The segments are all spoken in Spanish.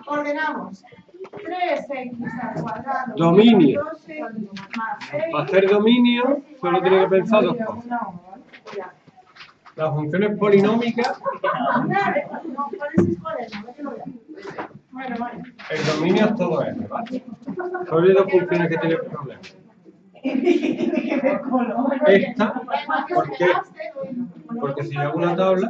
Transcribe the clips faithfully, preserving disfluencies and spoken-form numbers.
ordenamos tres x al cuadrado Dominio. dos x más x. Para hacer dominio, solo tiene que pensar dos cosas. Las funciones polinómicas, Bueno, bueno. el dominio es todo R, ¿vale? Solo hay dos funciones que tienen problemas. Esta, ¿por qué? Porque si hago una tabla,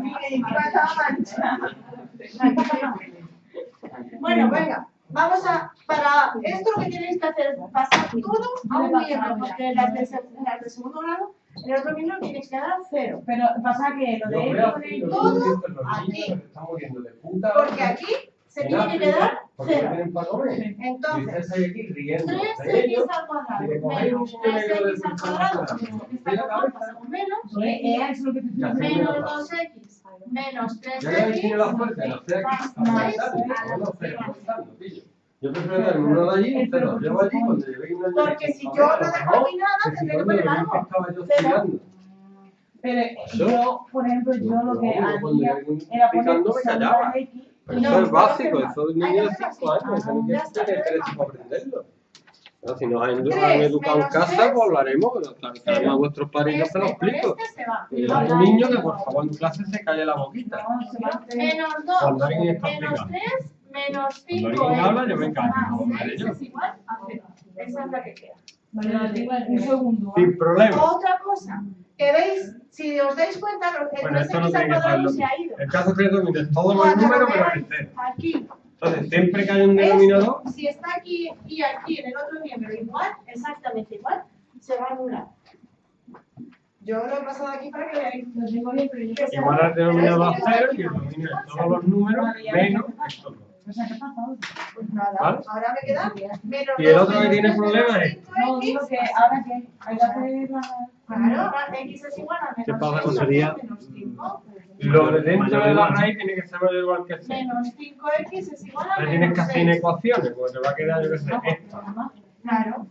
bueno, venga, vamos a, para esto lo que tenéis que hacer es pasar todo a un miembro, porque las de, seg- las de segundo grado, el otro miembro tienes que dar a cero. Pero pasa que lo yo de veo él aquí con los todo niños, los aquí. niños que se están muriendo de puta Porque aquí se en tiene que África, quedar porque no cero. tienen para comer. Y Entonces, ustedes ahí aquí riendo de tres x ellos, al cuadrado y de comer un menos niño tres negro del x al centro cuadrado, nacional. que está normal, pasamos menos, Eh, eh, es lo que te estoy Ya sé. diciendo. menos dos x menos tres Ya que x tiene la fuerza de los C X más aumentando, seis no los C aumentando, pillo. Yo prefiero darme uno de allí y te los llevo allí cuando llevéis una niña. Porque si yo no dejo aquí nada, que si tendré que cuando poner lo vi que algo. estaba yo Pero- estudiando. Pero eh, yo, por ejemplo, yo lo que No, hacía cuando era yo poner picando me callaba. segunda X. Pero No, eso es no, básico, no, eso de un hay niño que de hacer cinco así. años, eso no Ya está, tiene pero derecho para aprenderlo. No, si nos han, Tres han educado en menos casa, tres, pues hablaremos, pero tal cero. vez a vuestros padres se lo Este por explico. este se va. Y le digo a un niño que por favor en clase se calle la boquita. No, se va a hacer- Menos dos, Cuando alguien está menos explicando. tres, menos Cuando cinco alguien habla, x yo me callo, no más hablaré seis yo. es igual a cero. Esa es la que queda. Vale, vale, vale, un segundo. ¿ah? Sin problema. Otra cosa, que veis, si os dais cuenta, el Bueno, tres esto no x al tiene que cuadrado saberlo. se ha ido. El caso es que domines todos los Cuando lo números menos el veáis cero. aquí, Entonces, siempre que hay un denominador, esto, si está aquí y aquí en el otro miembro igual, exactamente igual, se va a anular. Yo lo he pasado aquí para que veáis. Lo tengo bien, pero yo Que se igual al pero denominador es que cero aquí y el no. dominio de todos los números menos estos dos. O sea, ¿qué pasa ahora? Pues nada, ¿Vale? ahora me queda menos Y el dos, otro que menos tiene tres, problemas menos es- cinco No, x, digo que ahora que hay que hacer la... Claro, ahora x es igual a menos ¿Qué pasa seis, con sería? menos cinco. Lo de dentro Mayor de la igual, ¿no? raíz tiene que ser mayor igual que cero. Menos cinco x es igual a Ahora tienes que menos hacer seis. ecuaciones, porque te va a quedar, yo qué sé, esto. Claro.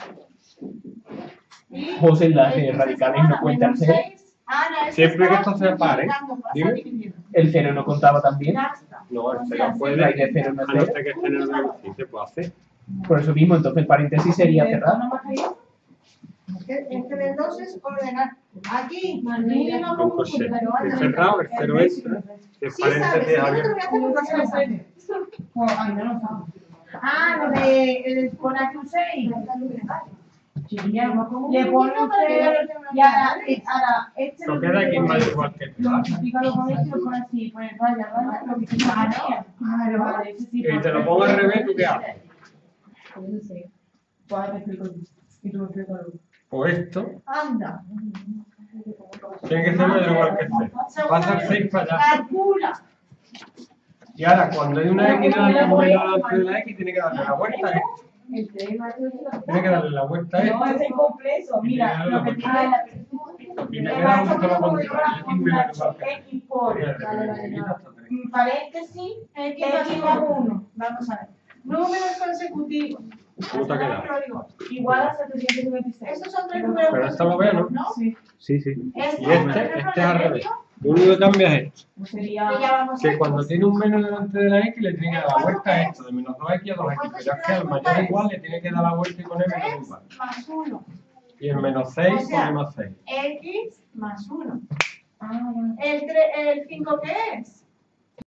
Y José, las x de es radicales igual no a cuentan menos cero. seis. Ana, es Siempre que está esto sea par, ¿eh? multiplicando, pasa Dime. dividiendo. El cero no contaba también. Ya está. No, el O cero sea, puede, raíz de cero no a es no cero. ser que esté en el beneficio, se puede hacer. Por eso mismo, entonces el paréntesis sería cerrado. ¿No me ha caído? Es que, es que del dos es ordenar. Aquí, Mira, mínimo Un común, coche, pero el antes- cerrado, el cero extra, que Sí, paréntesis sabes, yo no te abierto. voy a hacer porque no se lo sabe. Pues, ay, no lo sabe. Ah, lo de el pon aquí un seis. Chiquilla, Le pongo le un pone poquito para que usted ya lo tenga y ahora, claro. eh, ahora este Lo lo queda aquí tiene más que igual que tú, lo ¿vale? multiplica con esto y lo pone así, pues raya, raya, lo que se Claro, llama. claro. Vale, ese sí, Y pues, te lo pongo al revés, ¿tú qué haces? Pues no sé. Pues ahora te explico yo. Y tú me explicas luego. Pues esto Anda. tiene que ser mayor igual que cero. Pasa el seis para allá. Calcula. Y ahora, cuando hay una X delante de la X, tiene que darle la vuelta a esto. El tres más dos, Tiene que darle la vuelta a esto. no, es incompleto. Mira, lo que tiene es la Y te queda un solo contrario. X menos igual que cero. X por Mira, le quita hasta tres. mm, paréntesis, X X más más uno. uno. Vamos a ver. Números consecutivos. ¿Cómo te ha quedado? Te lo digo. Igual a setecientos noventa y seis. Estos son tres números Pero esto lo veo, ¿no? consecutivos, Sí, Sí, sí. Este, Y por este, ejemplo, este es el al medio, revés. Lo único que cambia es esto. pues sería... que ya vamos Que a cuando tiene un menos delante de la X le tiene que dar la vuelta a esto, de menos dos X a dos X. Pero es que al mayor igual le tiene que dar la vuelta y poner menos tres igual. más uno. Y el menos seis O sea, pone más seis. X más uno. Ah, bueno. ¿El, tre- el cinco qué es?